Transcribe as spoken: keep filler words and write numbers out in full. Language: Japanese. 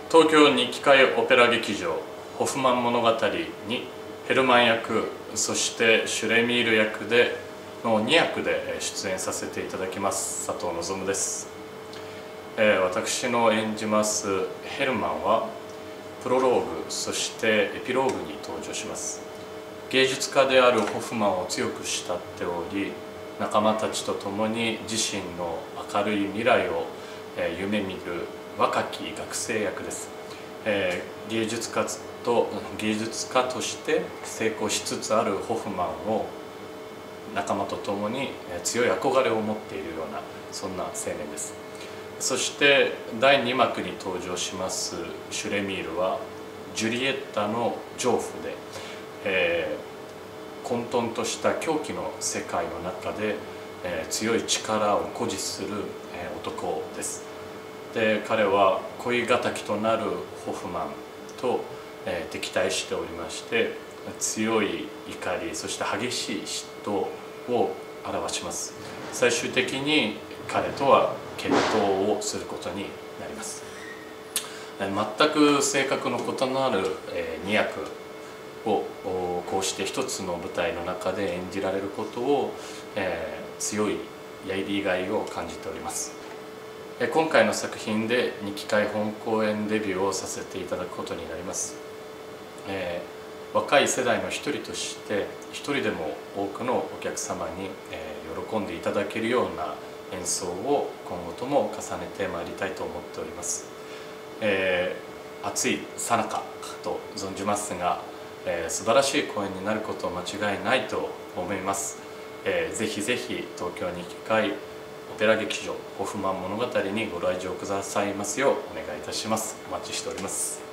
東京日記会オペラ劇場ホフマン物語にヘルマン役、そしてシュレミール役でのに役で出演させていただきます佐藤望です。えー、私の演じますヘルマンはプロローグ、そしてエピローグに登場します。芸術家であるホフマンを強く慕っており、仲間たちと共に自身の明るい未来を夢見る若き学生役です。えー、芸術家と芸術家として成功しつつあるホフマンを仲間と共に強い憧れを持っているような、そんな青年です。そしてだいに幕に登場しますシュレミールはジュリエッタの情婦で、えー、混沌とした狂気の世界の中で、えー、強い力を誇示する、えー、男です。で彼は恋敵となるホフマンと、えー、敵対しておりまして、強い怒り、そして激しい嫉妬を表します。最終的に彼とは決闘をすることになります。全く性格の異なるに役をこうして一つの舞台の中で演じられることを、えー、強いやりがいを感じております。今回の作品で日記会本公演デビューをさせていただくことになります。えー、若い世代の一人として一人でも多くのお客様に、えー、喜んでいただけるような演奏を今後とも重ねてまいりたいと思っております。えー、暑い最中と存じますが、えー、素晴らしい公演になること間違いないと思います。えー、ぜひぜひ東京日記会オペラ劇場ホフマン物語にご来場くださいますようお願いいたします。お待ちしております。